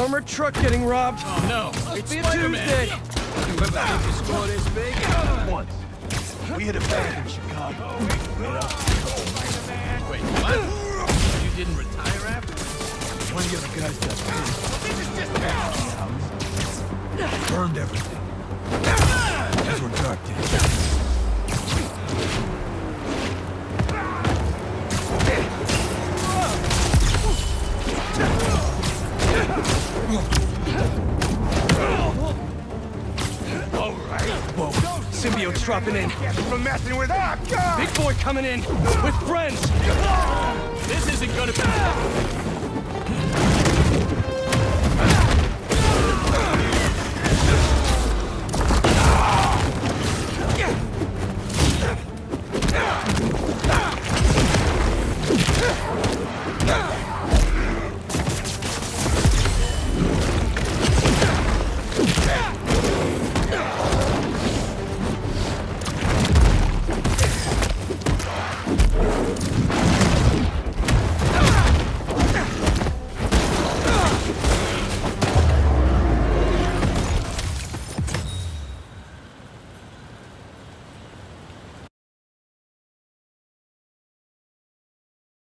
Armored truck getting robbed. Oh no, It's Tuesday. Remember how you score this big? Once. We hit a bag in Chicago. Wait, what? You didn't retire after? One of the other guys got killed. Burned everything. These were dark days. Whoa, symbiote's dropping in. From messing with our God! Big boy coming in with friends. This isn't gonna be...